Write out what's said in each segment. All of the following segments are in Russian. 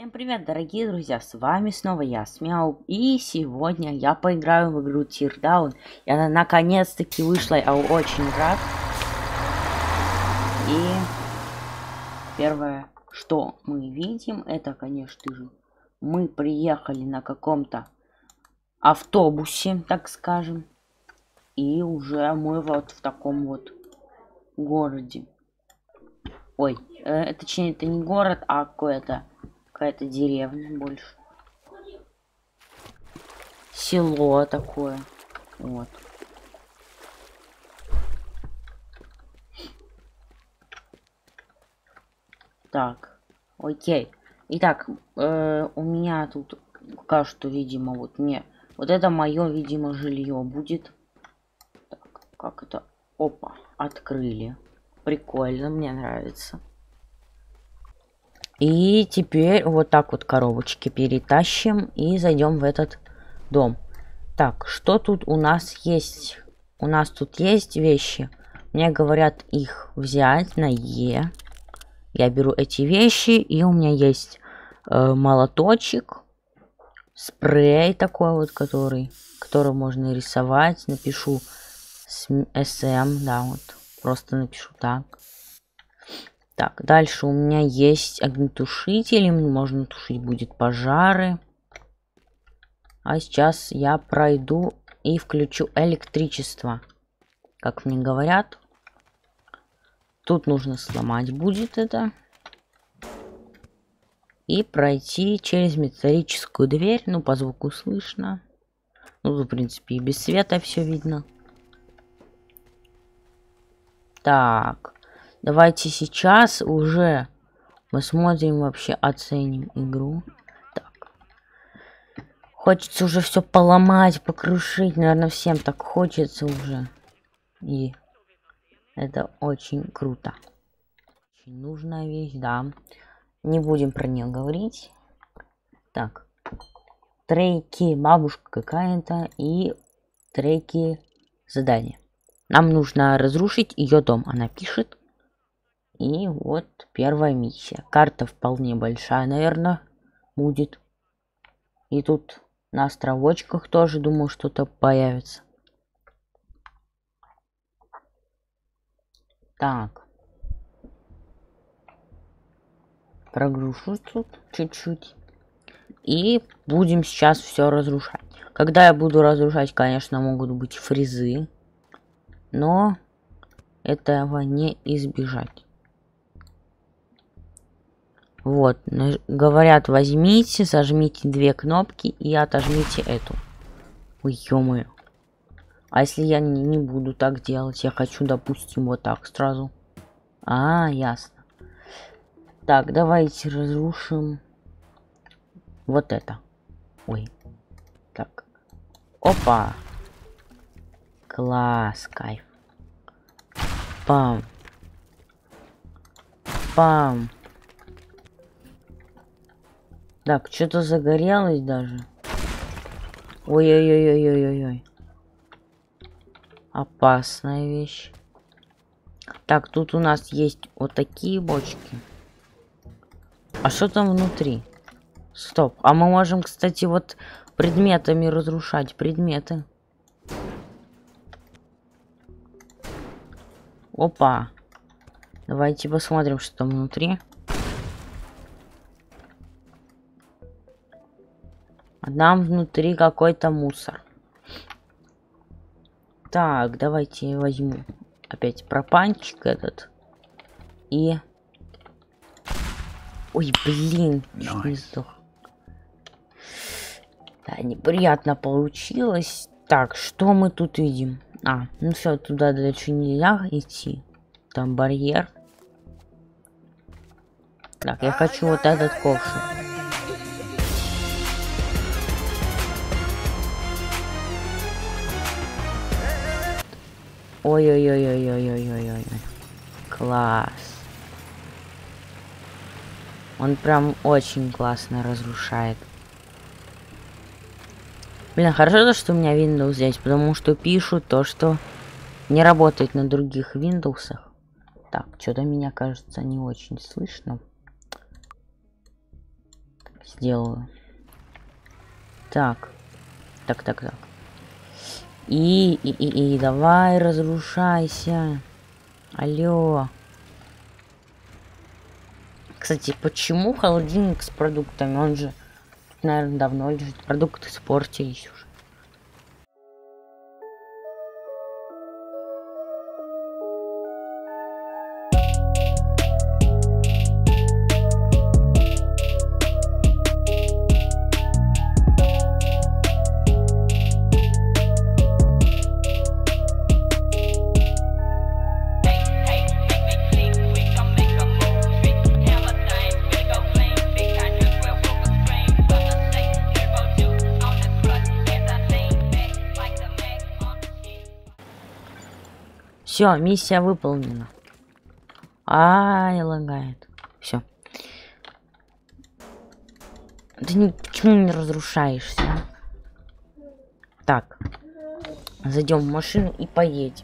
Всем привет, дорогие друзья, с вами снова я, Смяу, и сегодня я поиграю в игру Teardown. И она наконец-таки вышла, я очень рад. И первое, что мы видим, это, конечно же, мы приехали на каком-то автобусе, так скажем. И уже мы вот в таком вот городе. Ой, точнее, это не город, а какая-то деревня больше. Село такое. Вот. Так. Окей. Итак, у меня тут пока что, видимо, вот мне... Вот это мое, видимо, жилье будет. Так, как это? Опа, открыли. Прикольно, мне нравится. И теперь вот так вот коробочки перетащим и зайдем в этот дом. Так, что тут у нас есть? У нас тут есть вещи. Мне говорят их взять на Е. Я беру эти вещи, и у меня есть молоточек, спрей такой вот, который можно рисовать. Напишу СМ, да, вот. Просто напишу так. Так, дальше у меня есть огнетушители, можно тушить будет пожары. А сейчас я пройду и включу электричество. Как мне говорят. Тут нужно сломать будет это. И пройти через металлическую дверь. Ну, по звуку слышно. Ну, в принципе, и без света все видно. Так. Давайте сейчас уже посмотрим, вообще оценим игру. Так. Хочется уже все поломать, покрушить. Наверное, всем так хочется уже. И это очень круто. Очень нужная вещь, да. Не будем про нее говорить. Так. Треки, бабушка какая-то и треки задания. Нам нужно разрушить ее дом. Она пишет. И вот первая миссия. Карта вполне большая, наверное, будет. И тут на островочках тоже, думаю, что-то появится. Так. Прогрушу тут чуть-чуть. И будем сейчас все разрушать. Когда я буду разрушать, конечно, могут быть фризы. Но этого не избежать. Вот, говорят, возьмите, зажмите две кнопки и отожмите эту. Ой, ё-моё. А если я не буду так делать? Я хочу, допустим, вот так сразу. А, ясно. Так, давайте разрушим вот это. Ой. Так. Опа. Класс, кайф. Пам. Пам. Так, что-то загорелось даже. Ой-ой-ой-ой-ой-ой. Опасная вещь. Так, тут у нас есть вот такие бочки. А что там внутри? Стоп. А мы можем, кстати, вот предметами разрушать предметы. Опа. Давайте посмотрим, что там внутри. А там внутри какой-то мусор. Так, давайте я возьму опять пропанчик этот. И... Ой, блин, чуть не сдох. Да, неприятно получилось. Так, что мы тут видим? А, ну все, туда дальше нельзя идти. Там барьер. Так, я хочу вот этот ковшик. Ой-ой-ой-ой-ой-ой-ой-ой. Класс. Он прям очень классно разрушает. Блин, хорошо, что у меня Windows здесь, потому что пишут то, что не работает на других Windows. Так, что-то меня, кажется, не очень слышно. сделаю. Так. Так. И давай разрушайся. Алло. Кстати, почему холодильник с продуктами? Он же, наверное, давно лежит. Продукты испортились уже. Все, миссия выполнена. Ай, лагает. Все. Ты почему не разрушаешься? Так. Зайдем в машину и поедем.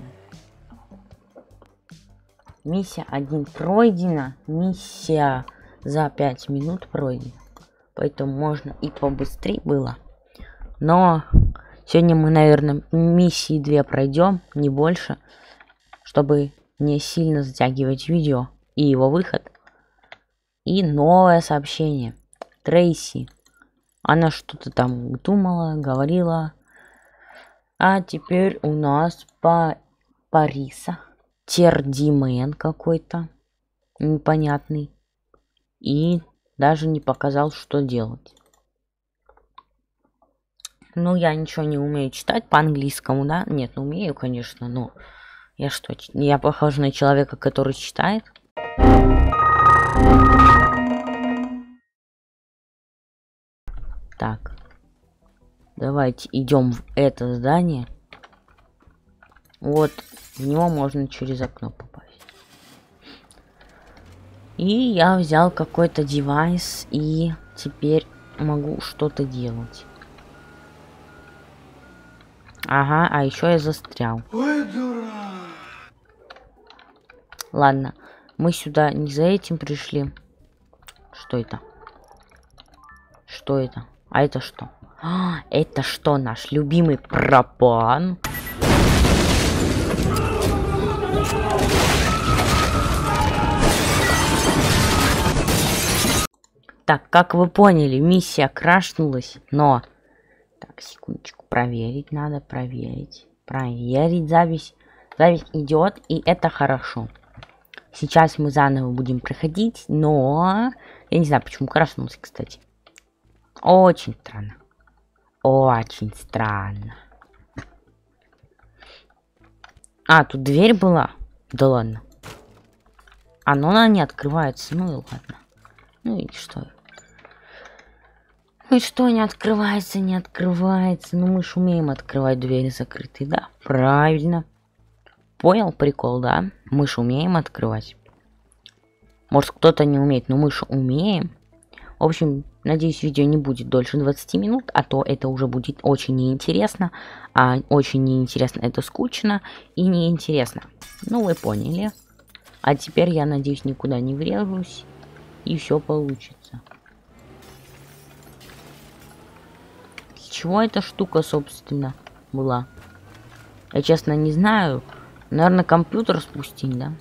Миссия 1 пройдена. Миссия за 5 минут пройдена. Поэтому можно и побыстрее было. Но сегодня мы, наверное, миссии 2 пройдем, не больше. Чтобы не сильно затягивать видео и его выход. И новое сообщение. Трейси. Она что-то там думала, говорила. А теперь у нас Париса. Тердимен какой-то. Непонятный. И даже не показал, что делать. Ну, я ничего не умею читать по-английскому, да? Нет, ну умею, конечно, но... Я что, я похож на человека, который читает? Так. Давайте идем в это здание. Вот, в него можно через окно попасть. И я взял какой-то девайс, и теперь могу что-то делать. Ага, а еще я застрял. Ой, дура! Ладно, мы сюда не за этим пришли. Что это? Что это? А это что? А, это что, наш любимый пропан? Так, как вы поняли, миссия крашнулась, но... Так, секундочку, проверить надо, проверить. Проверить запись. Запись идет, и это хорошо. Сейчас мы заново будем проходить, но... Я не знаю, почему крашнулся, кстати. Очень странно. Очень странно. А, тут дверь была? Да ладно. А, ну она не открывается, ну и ладно. Ну и что? Ну и что, не открывается, не открывается. Ну мы ж умеем открывать двери закрытые, да? Правильно. Понял прикол, да? Мы ж умеем открывать. Может, кто-то не умеет, но мы ж умеем. В общем, надеюсь, видео не будет дольше 20 минут, а то это уже будет очень неинтересно. А очень неинтересно это скучно и неинтересно. Ну, вы поняли. А теперь, я надеюсь, никуда не врежусь. И все получится. С чего эта штука, собственно, была? Я, честно, не знаю. Наверное, компьютер спустить, да?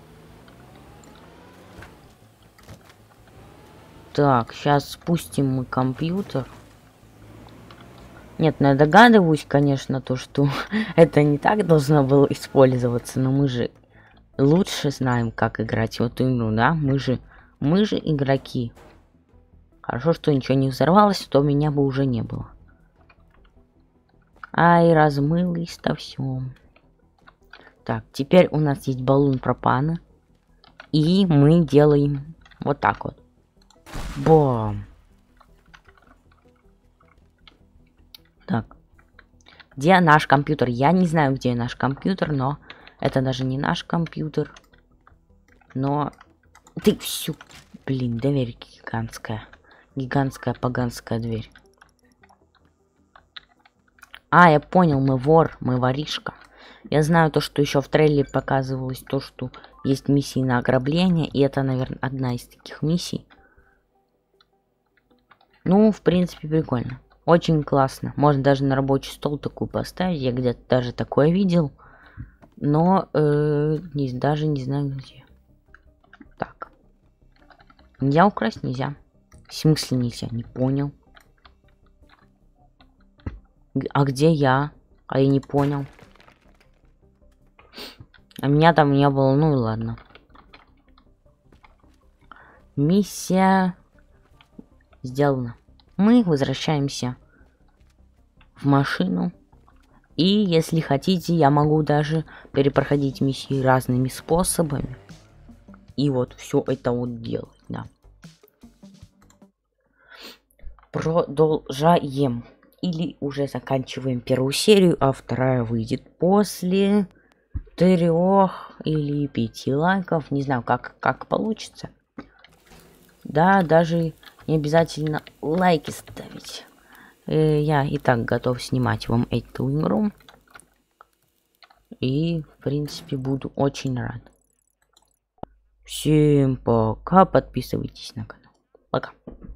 Так, сейчас спустим мы компьютер. Нет, ну я догадываюсь, конечно, то, что это не так должно было использоваться, но мы же лучше знаем, как играть в эту игру, да? Мы же игроки. Хорошо, что ничего не взорвалось, то меня бы уже не было. Ай, размылось-то все. Так, теперь у нас есть баллон пропана. И мы делаем вот так вот. Бам! Так. Где наш компьютер? Я не знаю, где наш компьютер, но это даже не наш компьютер. Но... Ты всю... Блин, дверь гигантская. Гигантская поганская дверь. А, я понял, мы вор, мы воришка. Я знаю то, что еще в трейлере показывалось то, что есть миссии на ограбление. И это, наверное, одна из таких миссий. Ну, в принципе, прикольно. Очень классно. Можно даже на рабочий стол такую поставить. Я где-то даже такое видел. Но даже не знаю где. Так. Нельзя украсть, нельзя. В смысле нельзя? Не понял. А где я? А я не понял. А меня там не было, ну и ладно. Миссия сделана. Мы возвращаемся в машину. И если хотите, я могу даже перепроходить миссии разными способами. И вот все это вот делать, да. Продолжаем. Или уже заканчиваем первую серию, а вторая выйдет после 3 или 5 лайков. Не знаю, как получится. Да, даже не обязательно лайки ставить. Я и так готов снимать вам эту игру. И, в принципе, буду очень рад. Всем пока, подписывайтесь на канал. Пока.